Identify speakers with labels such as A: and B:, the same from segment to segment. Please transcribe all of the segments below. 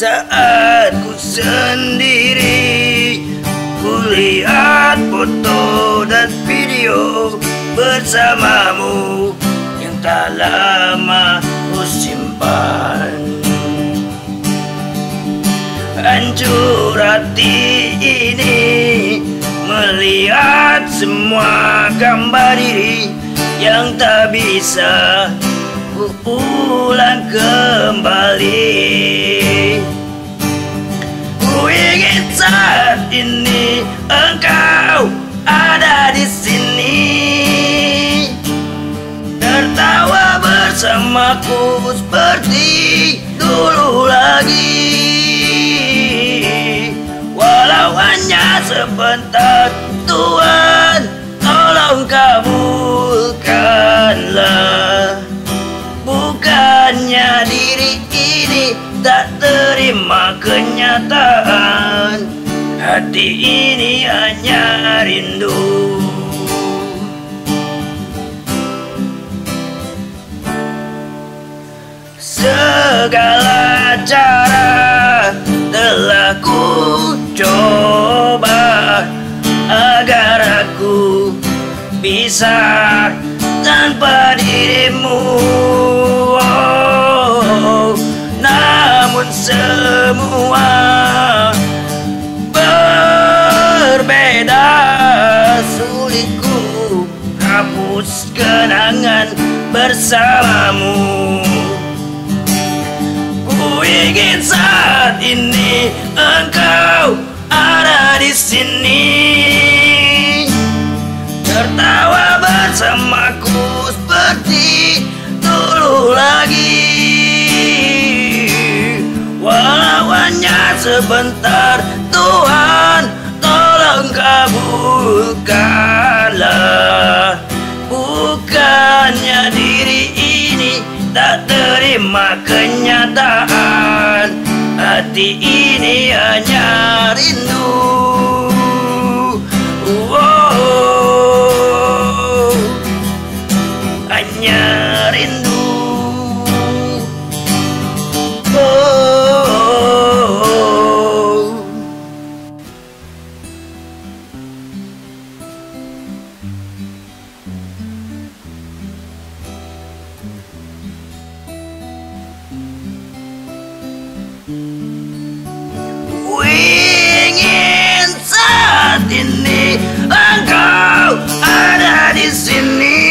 A: Saat ku sendiri, kulihat foto dan video bersamamu yang tak lama ku simpan. Hancur hati ini melihat semua gambar diri yang tak bisa ku ulang kembali. Ku ingin saat ini engkau ada di sini, tertawa bersamaku seperti dulu lagi. Walau hanya sebentar, Tuhan tolong kabulkanlah. Bukannya diri ini tak terima kenyataan, hati ini hanya rindu. Segala cara telah ku coba agar aku bisa tanpa dirimu. Namun semua berbeda, sulit ku hapus kenangan bersamamu. Ku ingin saat ini engkau ada di sini, tertawa bersamaku seperti dulu lagi. Walau hanya sebentar, Tuhan tolong kabulkanlah. Bukannya diri ini tak terima kenyataan, hati ini hanya rindu. Hanya rindu. Ingin saat ini engkau ada di sini,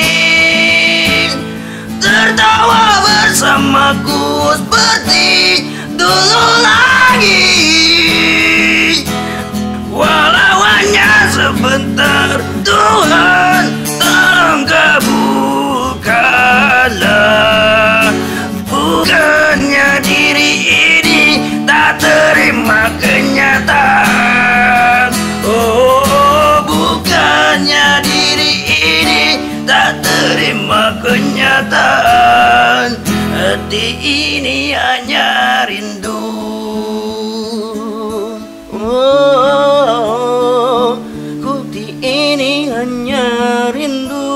A: tertawa bersamaku seperti dulu lagi. Walau hanya sebentar, Tuhan tolong kabulkanlah. Bukannya diri ini tak terima kenyataan, oh bukannya diri ini tak terima kenyataan, hati ini hanya rindu. Oh, hati ini hanya rindu.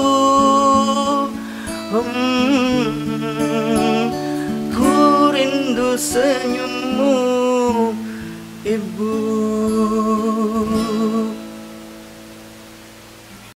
A: Ku rindu senyummu, Ibu.